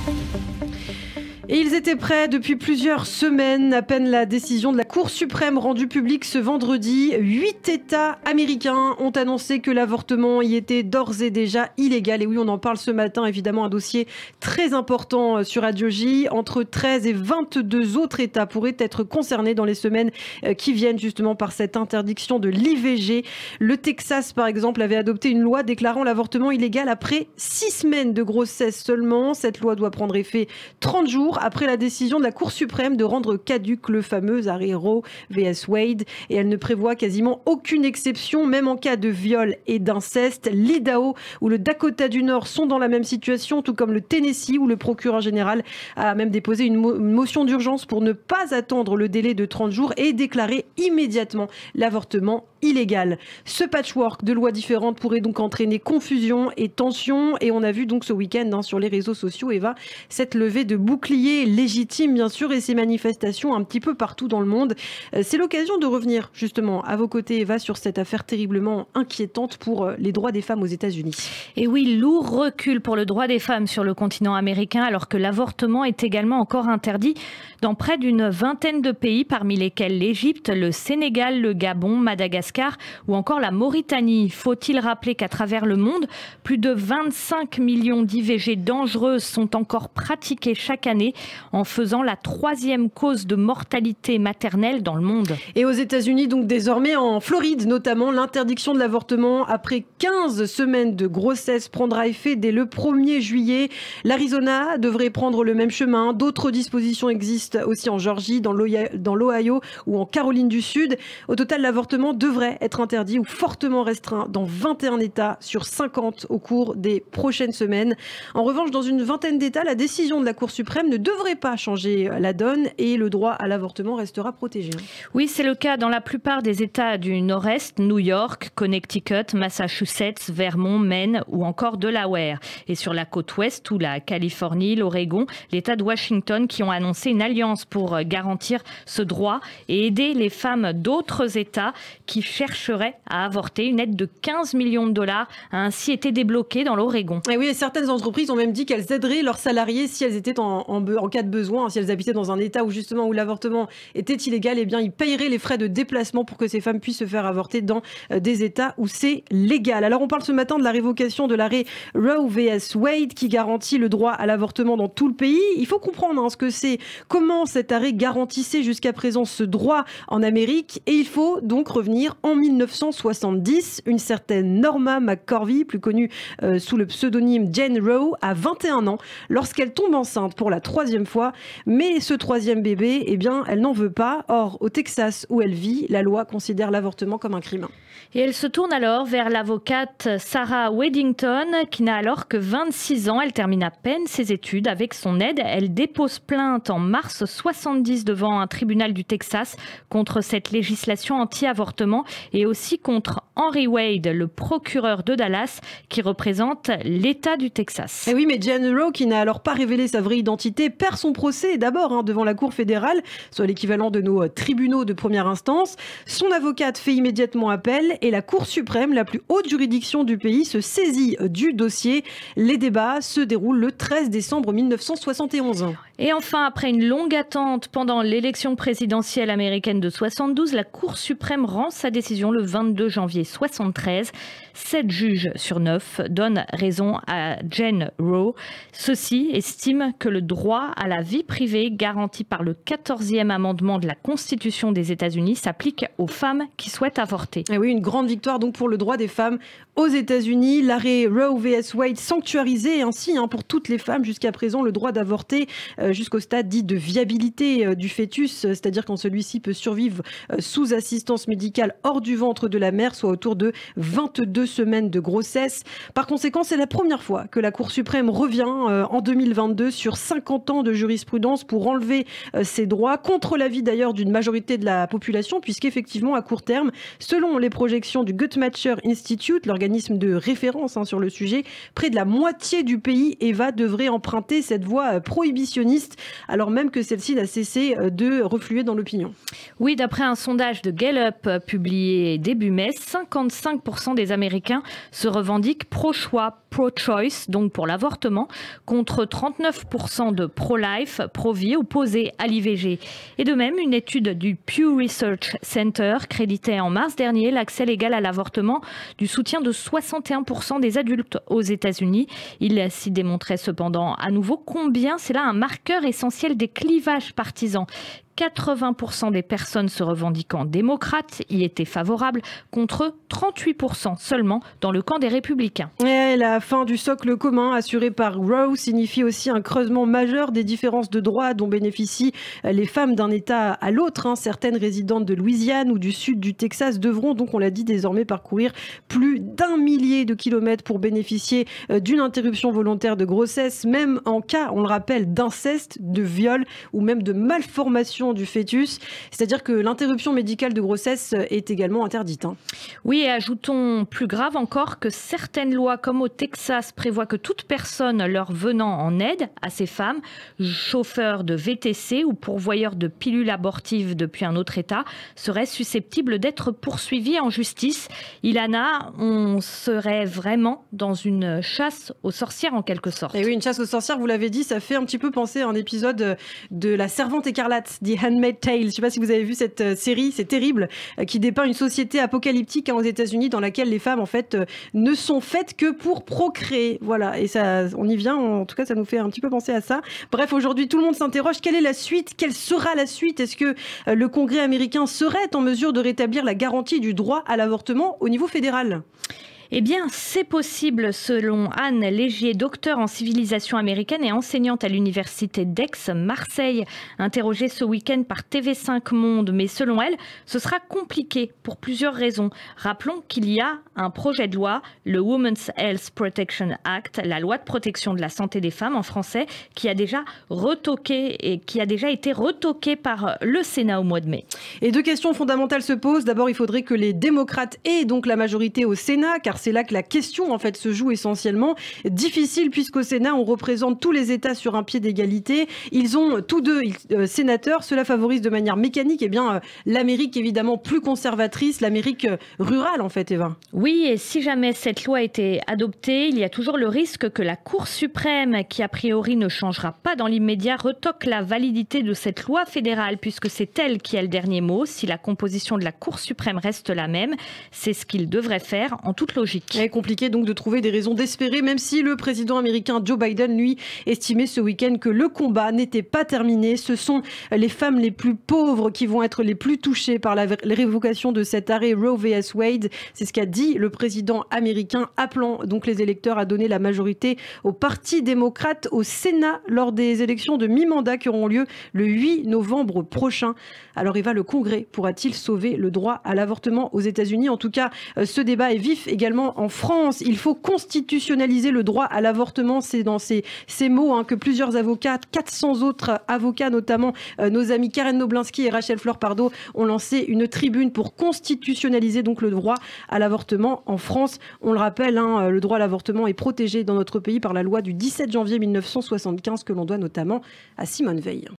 Et ils étaient prêts depuis plusieurs semaines. À peine la décision de la Cour suprême rendue publique ce vendredi, 8 États américains ont annoncé que l'avortement y était d'ores et déjà illégal. Et oui, on en parle ce matin, évidemment, un dossier très important sur Radio J. Entre 13 et 22 autres États pourraient être concernés dans les semaines qui viennent justement par cette interdiction de l'IVG. Le Texas, par exemple, avait adopté une loi déclarant l'avortement illégal après 6 semaines de grossesse seulement. Cette loi doit prendre effet 30 jours après la décision de la Cour suprême de rendre caduc le fameux arrêt Roe vs Wade. Et elle ne prévoit quasiment aucune exception, même en cas de viol et d'inceste. L'Idaho ou le Dakota du Nord sont dans la même situation, tout comme le Tennessee, où le procureur général a même déposé une motion d'urgence pour ne pas attendre le délai de 30 jours et déclarer immédiatement l'avortement illégal. Ce patchwork de lois différentes pourrait donc entraîner confusion et tension. Et on a vu donc ce week-end sur les réseaux sociaux, Eva, cette levée de boucliers légitime bien sûr et ces manifestations un petit peu partout dans le monde. C'est l'occasion de revenir justement à vos côtés, Eva, sur cette affaire terriblement inquiétante pour les droits des femmes aux États-Unis. Et oui, lourd recul pour le droit des femmes sur le continent américain alors que l'avortement est également encore interdit dans près d'une vingtaine de pays, parmi lesquels l'Égypte, le Sénégal, le Gabon, Madagascar ou encore la Mauritanie. Faut-il rappeler qu'à travers le monde, plus de 25 millions d'IVG dangereuses sont encore pratiquées chaque année, en faisant la 3e cause de mortalité maternelle dans le monde. Et aux États-Unis, donc désormais en Floride notamment, l'interdiction de l'avortement après 15 semaines de grossesse prendra effet dès le 1er juillet. L'Arizona devrait prendre le même chemin. D'autres dispositions existent aussi en Géorgie, dans l'Ohio ou en Caroline du Sud. Au total, l'avortement devrait être interdit ou fortement restreint dans 21 États sur 50 au cours des prochaines semaines. En revanche, dans une vingtaine d'États, la décision de la Cour suprême ne devrait pas changer la donne et le droit à l'avortement restera protégé. Oui, c'est le cas dans la plupart des États du Nord-Est, New York, Connecticut, Massachusetts, Vermont, Maine ou encore Delaware. Et sur la côte ouest, où la Californie, l'Oregon, l'État de Washington qui ont annoncé une alliance pour garantir ce droit et aider les femmes d'autres États qui chercheraient à avorter. Une aide de 15 millions de dollars a ainsi été débloquée dans l'Oregon. Et oui, et certaines entreprises ont même dit qu'elles aideraient leurs salariés si elles étaient en cas de besoin, si elles habitaient dans un état où l'avortement était illégal, eh bien ils paieraient les frais de déplacement pour que ces femmes puissent se faire avorter dans des états où c'est légal. Alors on parle ce matin de la révocation de l'arrêt Roe vs Wade qui garantit le droit à l'avortement dans tout le pays. Il faut comprendre ce que c'est, comment cet arrêt garantissait jusqu'à présent ce droit en Amérique, et il faut donc revenir en 1970. Une certaine Norma McCorvey, plus connue sous le pseudonyme Jane Roe, a 21 ans lorsqu'elle tombe enceinte pour la 3e fois, mais ce 3e bébé, eh bien, elle n'en veut pas. Or, au Texas où elle vit, la loi considère l'avortement comme un crime. Et elle se tourne alors vers l'avocate Sarah Weddington, qui n'a alors que 26 ans. Elle termine à peine ses études. Avec son aide, elle dépose plainte en mars 70 devant un tribunal du Texas contre cette législation anti-avortement et aussi contre Henry Wade, le procureur de Dallas, qui représente l'État du Texas. Et oui, mais Jane Roe, qui n'a alors pas révélé sa vraie identité, perd son procès d'abord devant la Cour fédérale, soit l'équivalent de nos tribunaux de première instance. Son avocate fait immédiatement appel et la Cour suprême, la plus haute juridiction du pays, se saisit du dossier. Les débats se déroulent le 13 décembre 1971. Et enfin, après une longue attente pendant l'élection présidentielle américaine de 72, la Cour suprême rend sa décision le 22 janvier 73. 7 juges sur 9 donnent raison à Jane Roe. Ceux-ci estiment que le droit à la vie privée garanti par le 14e amendement de la Constitution des États-Unis s'applique aux femmes qui souhaitent avorter. Et oui, une grande victoire donc pour le droit des femmes aux États-Unis. L'arrêt Roe vs Wade sanctuarisé ainsi pour toutes les femmes jusqu'à présent le droit d'avorter jusqu'au stade dit de viabilité du fœtus, c'est-à-dire quand celui-ci peut survivre sous assistance médicale hors du ventre de la mère, soit autour de 22 semaines de grossesse. Par conséquent, c'est la première fois que la Cour suprême revient en 2022 sur 50 ans de jurisprudence pour enlever ces droits, contre l'avis d'ailleurs d'une majorité de la population, puisqu'effectivement, à court terme, selon les projections du Guttmacher Institute, l'organisation organisme de référence sur le sujet. Près de la moitié du pays, Eva, devrait emprunter cette voie prohibitionniste, alors même que celle-ci n'a cessé de refluer dans l'opinion. Oui, d'après un sondage de Gallup publié début mai, 55% des Américains se revendiquent pro-choix, pro-choice, donc pour l'avortement, contre 39% de pro-life, pro-vie, opposés à l'IVG. Et de même, une étude du Pew Research Center créditait en mars dernier l'accès légal à l'avortement du soutien de 61% des adultes aux États-Unis. Il s'y démontrait cependant à nouveau combien c'est là un marqueur essentiel des clivages partisans. 80% des personnes se revendiquant démocrates y étaient favorables, contre 38% seulement dans le camp des républicains. Et la fin du socle commun assuré par Roe signifie aussi un creusement majeur des différences de droits dont bénéficient les femmes d'un État à l'autre. Certaines résidentes de Louisiane ou du sud du Texas devront donc, on l'a dit, désormais parcourir plus d'1 millier de kilomètres pour bénéficier d'une interruption volontaire de grossesse, même en cas, on le rappelle, d'inceste, de viol ou même de malformation du fœtus. C'est-à-dire que l'interruption médicale de grossesse est également interdite. Oui, et ajoutons plus grave encore que certaines lois, comme au Texas, prévoient que toute personne leur venant en aide à ces femmes, chauffeurs de VTC ou pourvoyeurs de pilules abortives depuis un autre État, serait susceptible d'être poursuivie en justice. Ilana, on serait vraiment dans une chasse aux sorcières en quelque sorte. Et oui, une chasse aux sorcières, vous l'avez dit, ça fait un petit peu penser à un épisode de La Servante écarlate, The Handmaid's Tale. Je ne sais pas si vous avez vu cette série, c'est terrible, qui dépeint une société apocalyptique aux États-Unis dans laquelle les femmes en fait ne sont faites que pour procréer. Voilà, et ça, on y vient, en tout cas ça nous fait un petit peu penser à ça. Bref, aujourd'hui tout le monde s'interroge, quelle est la suite? Quelle sera la suite? Est-ce que le Congrès américain serait en mesure de rétablir la garantie du droit à l'avortement au niveau fédéral? Eh bien, c'est possible selon Anne Légier, docteure en civilisation américaine et enseignante à l'université d'Aix-Marseille, interrogée ce week-end par TV5 Monde. Mais selon elle, ce sera compliqué pour plusieurs raisons. Rappelons qu'il y a un projet de loi, le Women's Health Protection Act, la loi de protection de la santé des femmes en français, qui a déjà été retoqué par le Sénat au mois de mai. Et deux questions fondamentales se posent. D'abord, il faudrait que les démocrates aient donc la majorité au Sénat, car c'est là que la question en fait se joue essentiellement. Difficile puisqu'au Sénat on représente tous les États sur un pied d'égalité. Ils ont tous deux sénateurs. Cela favorise de manière mécanique l'Amérique évidemment plus conservatrice, l'Amérique rurale en fait, Eva. Oui, et si jamais cette loi était adoptée, il y a toujours le risque que la Cour suprême, qui a priori ne changera pas dans l'immédiat, retoque la validité de cette loi fédérale puisque c'est elle qui a le dernier mot. Si la composition de la Cour suprême reste la même, c'est ce qu'il devrait faire en toute logique. C'est compliqué donc de trouver des raisons d'espérer, même si le président américain Joe Biden, lui, estimait ce week-end que le combat n'était pas terminé. Ce sont les femmes les plus pauvres qui vont être les plus touchées par la révocation de cet arrêt Roe vs Wade. C'est ce qu'a dit le président américain, appelant donc les électeurs à donner la majorité au Parti démocrate au Sénat lors des élections de mi-mandat qui auront lieu le 8 novembre prochain. Alors Eva, le Congrès pourra-t-il sauver le droit à l'avortement aux États-Unis? En tout cas, ce débat est vif également en France. Il faut constitutionnaliser le droit à l'avortement. C'est dans ces mots que plusieurs avocats, 400 autres avocats, notamment nos amis Karen Noblinski et Rachel Fleur-Pardo, ont lancé une tribune pour constitutionnaliser donc le droit à l'avortement en France. On le rappelle, le droit à l'avortement est protégé dans notre pays par la loi du 17 janvier 1975 que l'on doit notamment à Simone Veil.